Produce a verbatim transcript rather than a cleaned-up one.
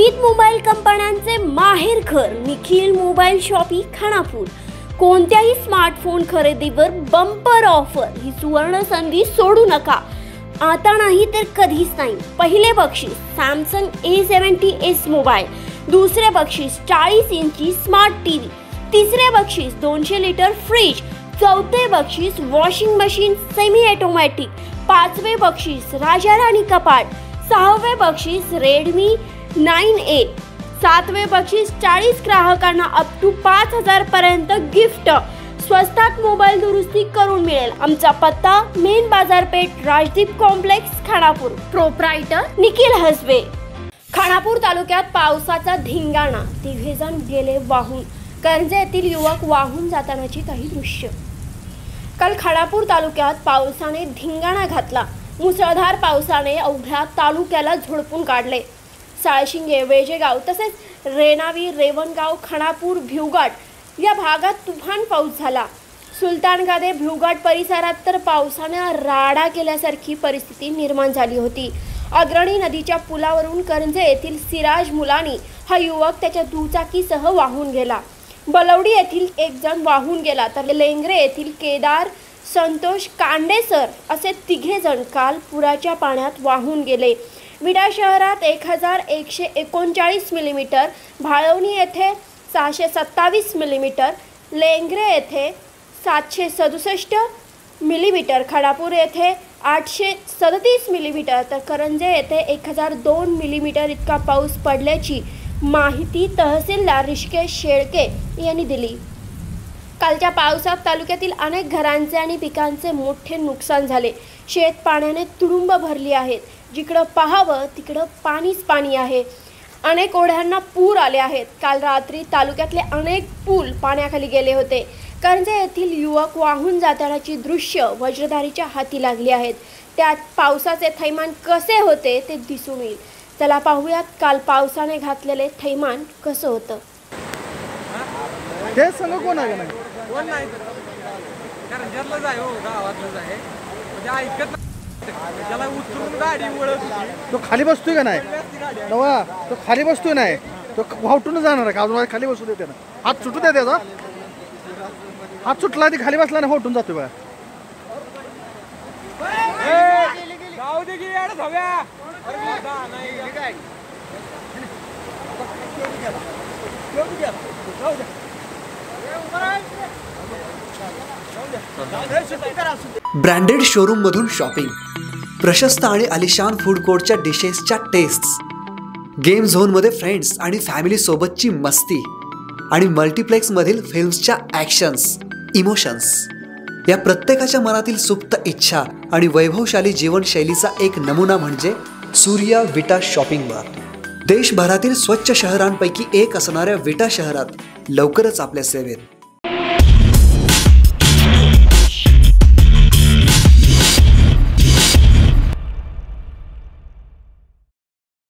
विविध मोबाईल कंपन्यांचे माहेरघर निखिल मोबाईल शॉपी खानापूर। कोणत्याही स्मार्टफोन खरेदीवर बंपर ऑफर ही सुवर्ण संधी सोडू नका। आता नाही तर कधीच नाही। पहिले बक्षीस Samsung A seventy S mobile, दुसरे बक्षीस चाळीस इंची स्मार्ट टीव्ही, तिसरे बक्षीस दोनशे लिटर फ्रीज, चौथे बक्षीस वॉशिंग मशीन सेमी ऑटोमॅटिक, पाचवे बक्षीस राजा राणी कपाट, सहावे बक्षीस रेडमी नाइन ए, सातवे बक्षीस चाळीस ग्राहकांना अप टू पाच हजार पर्यंत गिफ्ट। स्वस्तात मोबाईल दुरुस्ती करून मिळेल। आमचा पत्ता मेन बाजारपेठ राजदीप कॉम्प्लेक्स खानापूर। प्रोप्रायटर निखिल हसबे। खानापूर तालुक्यात पावसाचा धिंगाणा, तिघे जण गेले वाहून। करंजे येथील युवक वाहून जातानाची काही दृश्य। काल खानापूर तालुक्यात पावसाने धिंगाणा घातला। मुसळधार पावसाने अवघ्या तालुक्याला झोडपून काढले। साळशिंगे, वेजेगाव तसेच रेणावी, रेवणगाव, खानापूर, भिवघाट या भागात तुफान पाऊस झाला। सुलतानगादे, भिवघाट परिसरात तर पावसाने राडा केल्यासारखी परिस्थिती निर्माण झाली होती। अग्रणी नदीच्या पुलावरून करंजे येथील सिराज मुलानी हा युवक त्याच्या दुचाकीसह वाहून गेला। बलवडी येथील एक जण वाहून गेला तर लेंगरे येथील केदार संतोष कांडेसर असे तिघे जण काल पुराच्या पाण्यात वाहून गेले। विडा शहरात एक हजार एकशे एकोणचाळीस मिलीमीटर, भाळवणी येथे सहाशे सत्तावीस मिलीमीटर, लेंगरे येथे सातशे सदुसष्ट मिलीमीटर, खानापूर येथे आठशे सदतीस मिलीमीटर तर करंजे येथे एक हजार दोन मिलीमीटर इतका पाऊस पडल्याची माहिती तहसीलदार ऋषिकेश शेळके यांनी दिली। कालच्या पावसात तालुक्यातील अनेक घरांचे आणि पिकांचे मोठे नुकसान झाले। शेत पाण्याने तुडुंब भरली आहेत। जिकडं पाहावं तिकडं पाणीच पाणी आहे। अनेक ओढ्यांना पूर आले आहेत। काल रात्री तालुक्यातले अनेक पूल पाण्याखाली गेले होते। करंजे येथील युवक वाहून जातानाची दृश्य वज्रधारीच्या हाती लागली आहेत। त्यात पावसाचे थैमान कसे होते ते दिसून येईल। चला पाहूयात काल पावसाने घातलेले थैमान कसं होतं। ते संग कोण आहे नाही कोण नाही कारण जरला जाय हो गावातलं जाय म्हणजे ऐकत त्याला उतरून गाडी वळत होती। तो खाली बसतोय का नाही नवा तो खाली बसतोय नाही तो वावटून जाणार का अजून खाली बसू देते ना हात सुटू दे त्याचा हात सुटला ती खाली बसला ना होटून जातोय बा जाऊ दे की यार धाव्या अरे दादा नाही काय जाऊ दे ब्रँडेड शोरूम मधून शॉपिंग, प्रशस्त आणि आलिशान फूड कोर्टच्या डिशेसच्या टेस्ट्स, गेम झोन मध्ये फ्रेंड्स आणि फॅमिली सोबतची मस्ती आणि मल्टीप्लेक्स मधील फिल्म्सच्या ॲक्शन्स, इमोशन्स या प्रत्येकाच्या मनातील सुप्त इच्छा आणि वैभवशाली जीवनशैलीचा एक नमुना म्हणजे सूर्या विटा शॉपिंग मार्ट। देशभरातील स्वच्छ शहरांपैकी एक असणाऱ्या विटा शहरात लवकरच आपल्या सेवेत।